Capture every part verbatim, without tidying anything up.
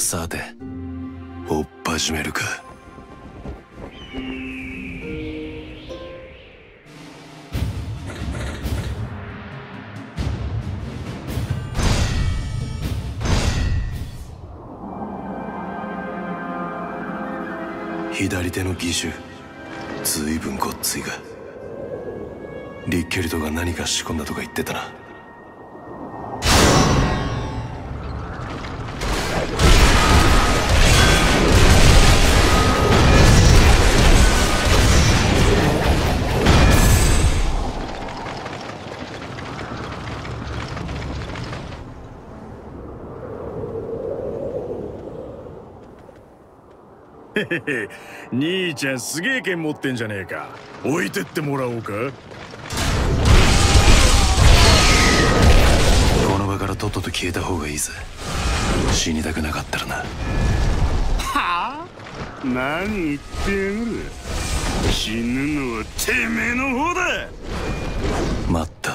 さて、追っ始めるか。左手の義手、ずいぶんごっついが。リッケルトが何か仕込んだとか言ってたな。 へへへ、兄ちゃんすげえ剣持ってんじゃねえか。置いてってもらおうか。 この場からとっとと消えた方がいいぜ。死にたくなかったらな。はあ？何言ってやがる。死ぬのはてめえの方だ。 待った。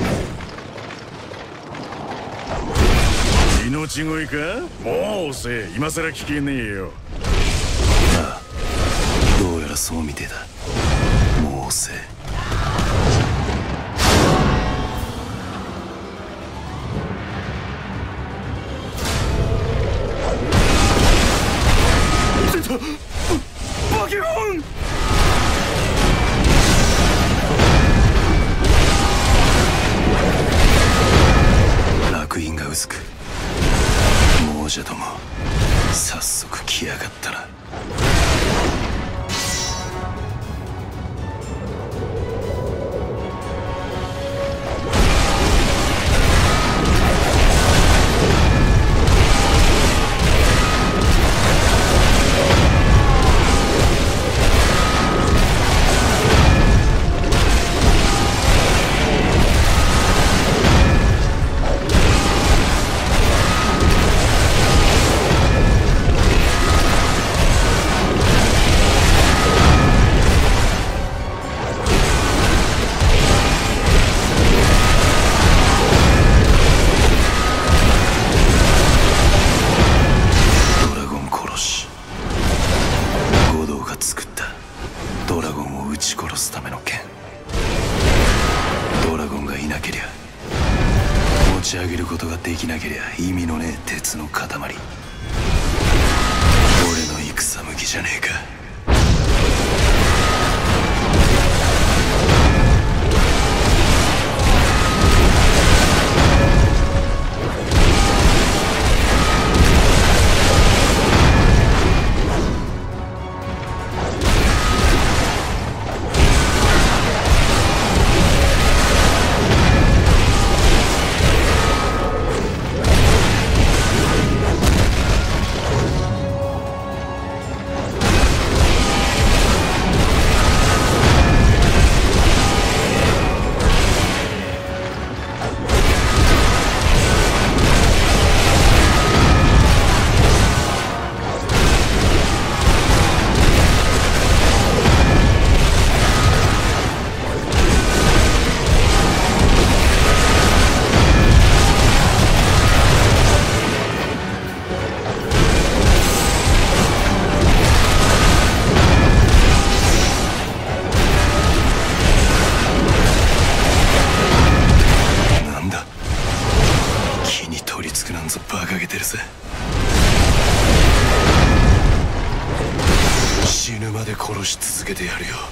命乞いか？もう遅え、今さら聞けねえよ。 ああ、どうやらそうみてえだ。もう遅え。 バケモン！ 烙印が薄く、亡者ども早速来やがったな。持ち上げることができなけりゃ意味のねえ鉄の塊。俺の戦向きじゃねえか。バカげてるぜ。死ぬまで殺し続けてやるよ。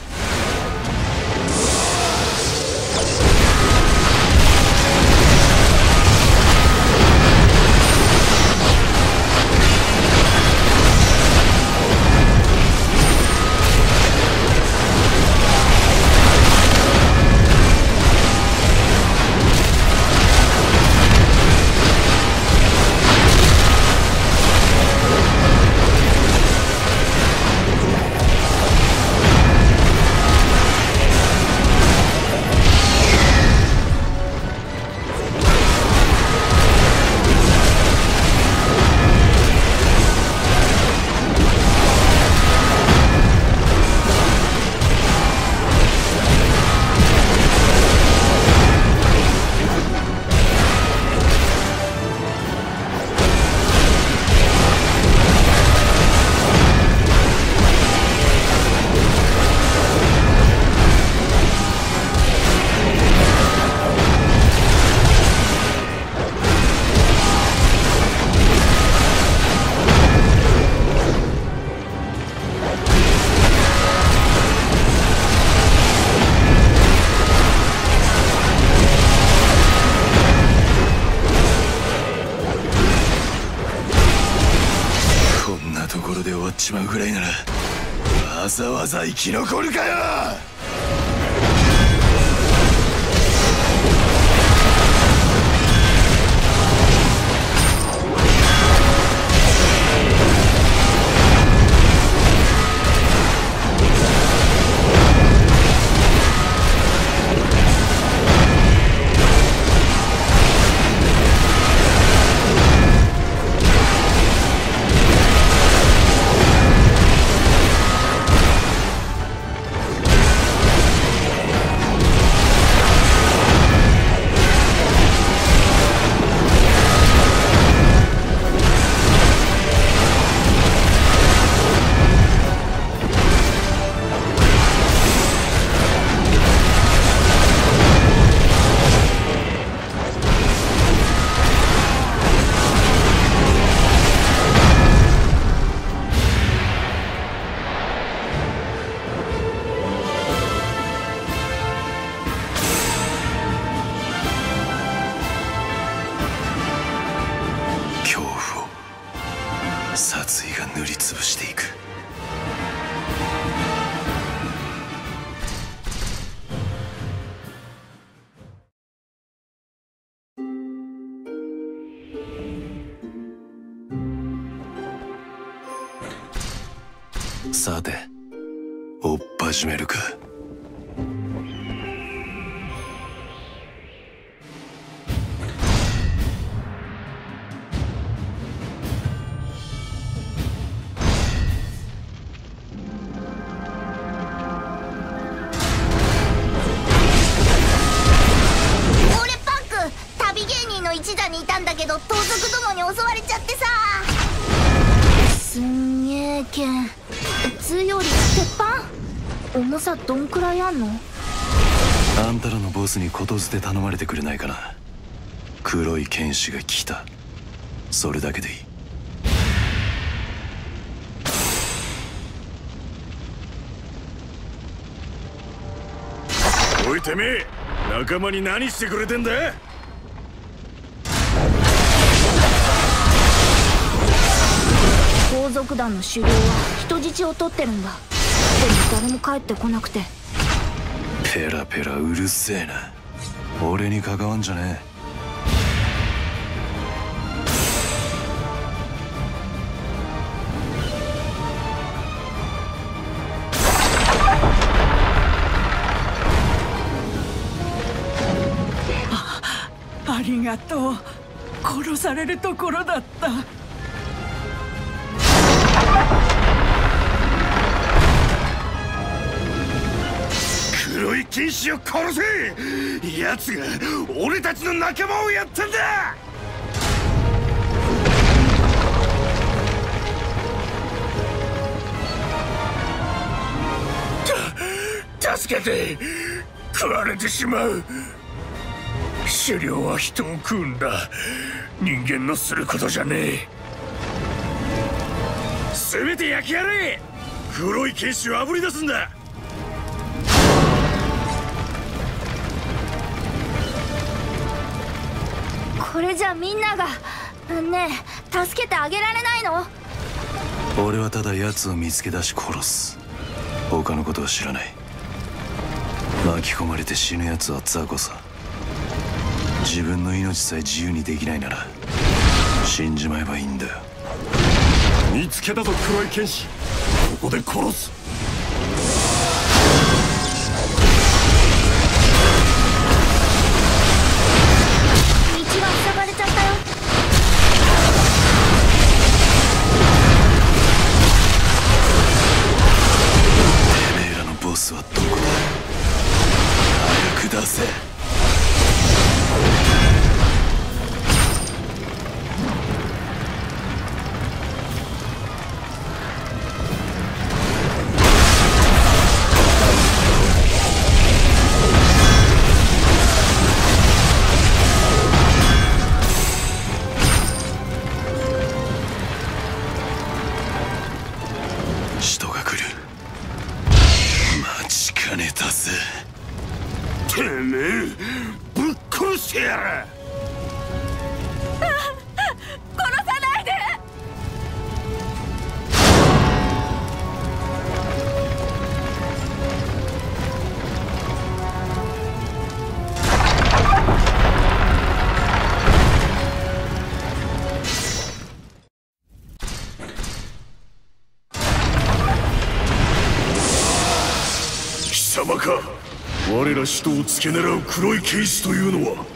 ころで終わっちまうぐらいならわざわざ生き残るかよ。殺意が塗りつぶしていく。さて追っ始めるか。 一座にいたんだけど盗賊どもに襲われちゃってさ。すんげえ剣、通用率鉄板。重さどんくらいあんの？ あんたらのボスにことづて頼まれてくれないかな。黒い剣士が来た、それだけでいい。 おいてめえ、仲間に何してくれてんだ？ 盗賊団の首領は人質を取ってるんだ。でも誰も帰ってこなくて。 ペラペラうるせえな。俺に関わんじゃねえ。 ありがとう。殺されるところだった。 黒い剣士を殺せ！奴が俺たちの仲間をやったんだ！た助けて！食われてしまう。狩猟は人を食うんだ。人間のすることじゃねえ。全て焼きやれ！黒い剣士をあぶり出すんだ。 これじゃみんなが。ねえ、助けてあげられないの？ 俺はただ奴を見つけ出し殺す。他のことは知らない。巻き込まれて死ぬ奴は雑魚さ。自分の命さえ自由にできないなら死んじまえばいいんだよ。 見つけたぞ黒い剣士、ここで殺す。 道が塞がれちゃったよ。 てめえらのボスはどこだ？早く出せ。 様か。我ら使徒を付け狙う黒い剣士というのは。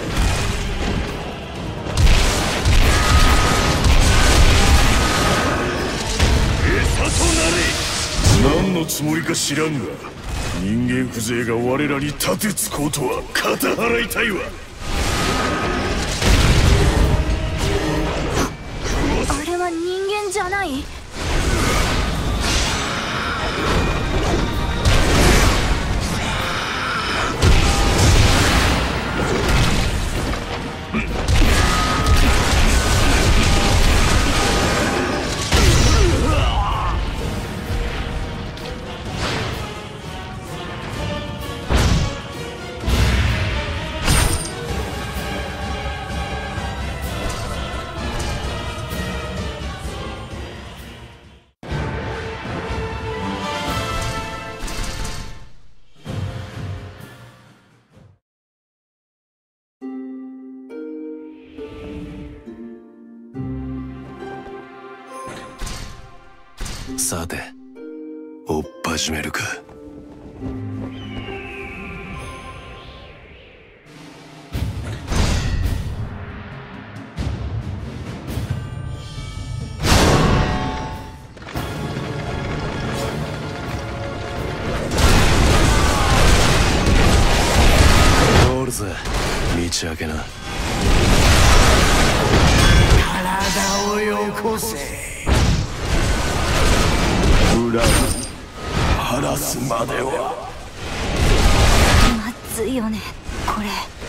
餌となれ。何のつもりか知らんが、人間風情が我らに立てつこうとは肩払いたいわ。 あれは人間じゃない？ さて、追っ始めるか。通るぜ、道明けな。 体をよこせ。恨み晴らすまでは。 まずいよねこれ。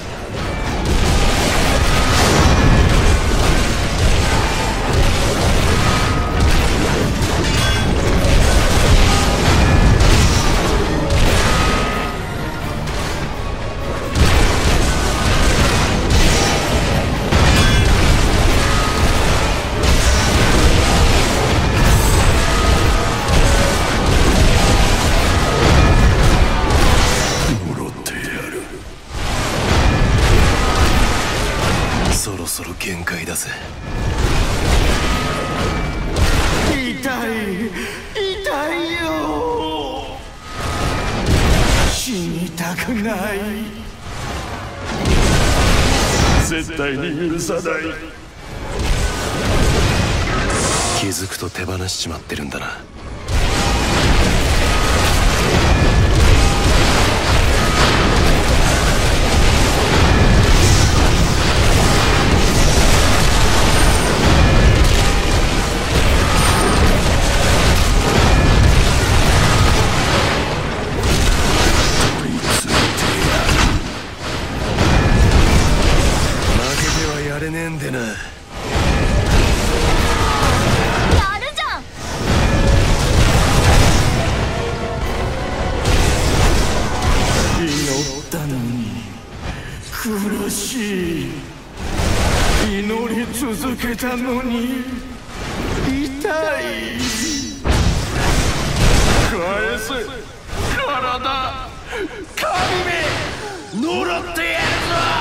そろそろ限界だぜ。 痛い痛いよ。死にたくない。絶対に許さない。 気づくと手放しちまってるんだな。やれねえんでな。やるじゃん。 祈ったのに苦しい。祈り続けたのに痛い。返せ体。神め呪ってやるぞ。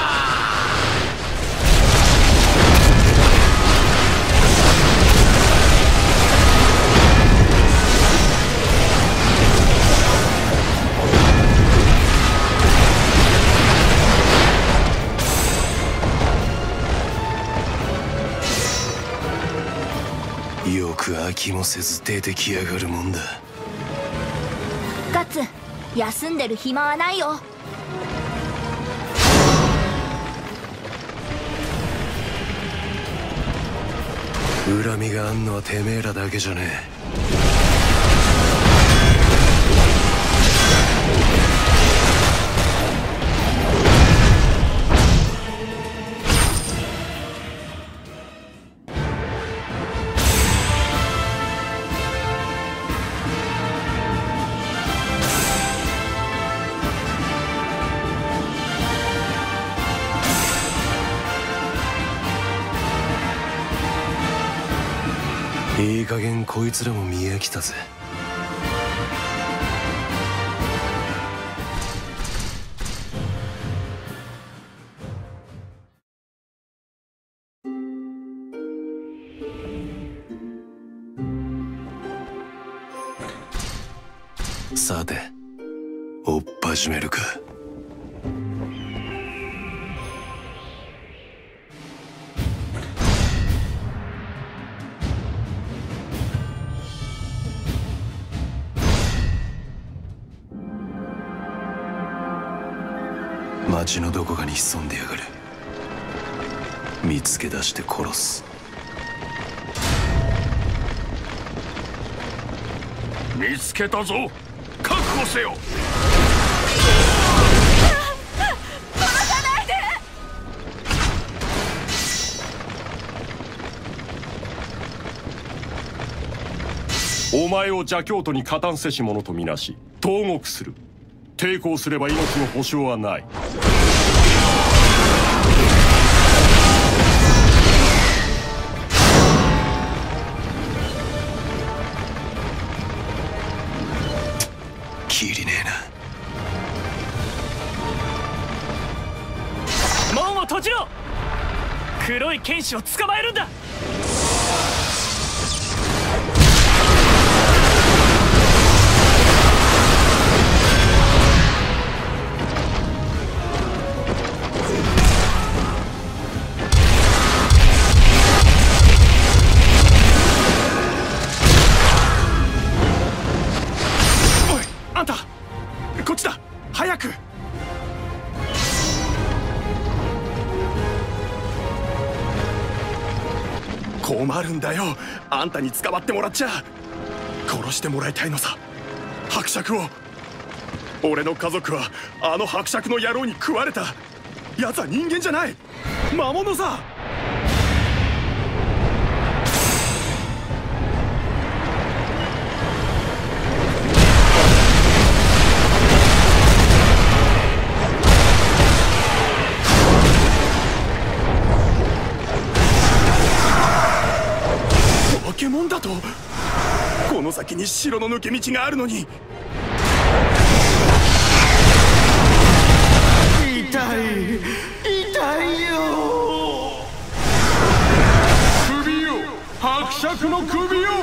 よく飽きもせず出てきやがるもんだ。 ガッツ、休んでる暇はないよ。 恨みがあんのはてめえらだけじゃねえ。いい加減こいつらも見飽きたぜ。さて、 追っ始めるか。町のどこかに潜んでやがる。見つけ出して殺す。 見つけたぞ。確保せよ。 殺さないで。 お前を邪教徒に加担せし者とみなし投獄する。抵抗すれば命の保証はない。 きりねえ門を閉じろ。黒い剣士を捕まえるんだ。 おい、あんたこっちだ。早く。困るんだよ。あんたに捕まってもらっちゃ。殺してもらいたいのさ、伯爵を。俺の家族はあの伯爵の野郎に食われた。奴は人間じゃない、魔物さ。化け物だと。この先に城の抜け道があるのに。痛い痛いよ。首よ、伯爵の首よ。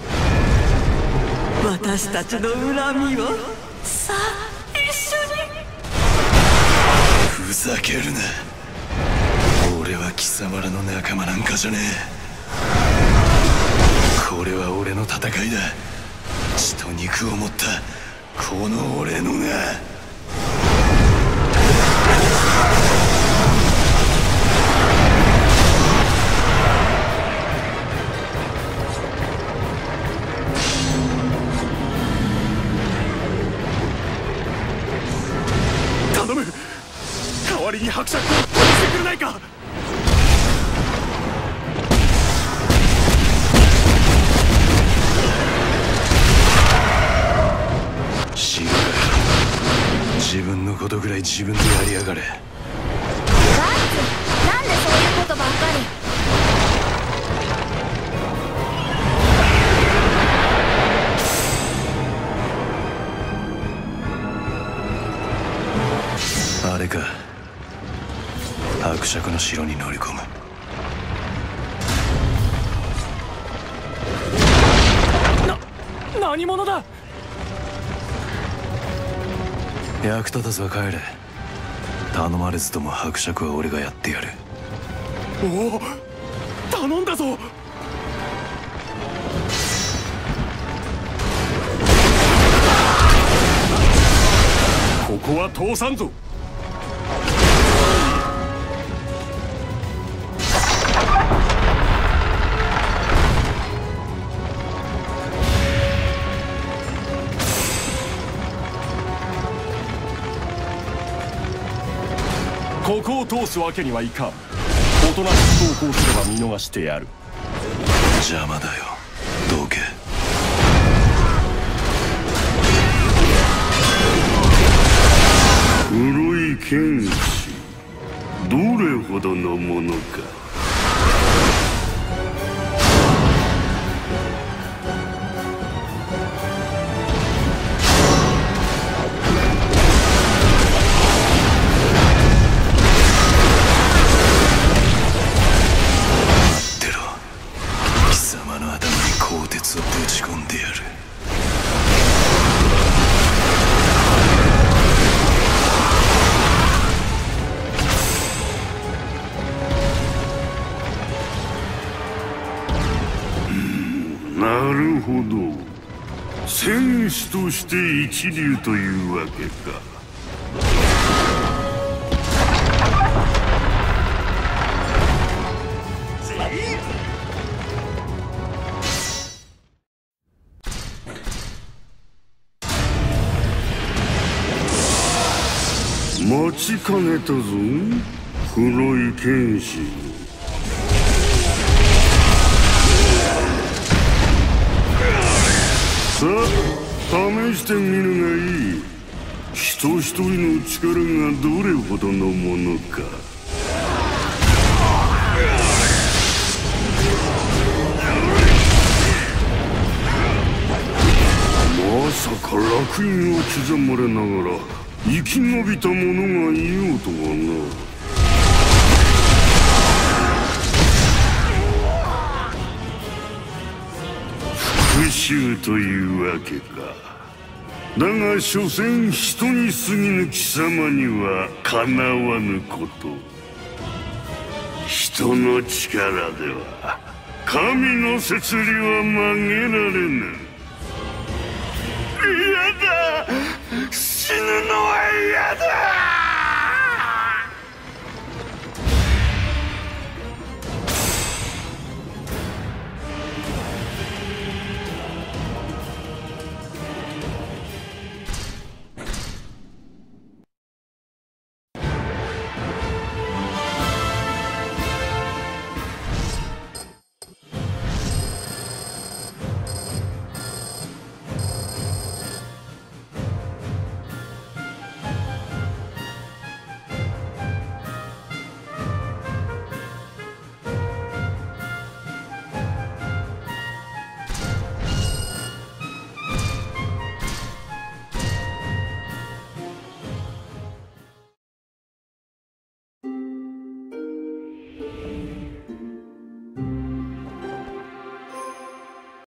私たちの恨みをさあ一緒に。 ふざけるな。俺は貴様らの仲間なんかじゃねえ。これは俺の戦いだ。血と肉を持ったこの俺のな。 頼む、代わりに伯爵を殺してくれないか。 死ぬか。自分のことぐらい自分でやりやがれ。 ガッツ、なんでそういうことばっかり。 あれか、伯爵の城に乗り込む。 な、何者だ。 役立たずは帰れ。頼まれずとも伯爵は俺がやってやる。 おお、頼んだぞ。ここは通さんぞ。ここを通すわけにはいかん。おとなしく投降すれば見逃してやる。 邪魔だよ、どけ。 黒い剣士、どれほどのものか。 鋼鉄をぶち込んでやる。 なるほど、戦士として一流というわけか。待ちかねたぞ、黒い剣士。さあ、試してみるがいい。人一人の力がどれほどのものか。まさか烙印を刻まれながら生き延びた者がいようとはな。復讐というわけか。だが所詮人に過ぎぬ貴様にはかなわぬこと。人の力では神の摂理は曲げられぬ。嫌だ、死ぬのは嫌だ。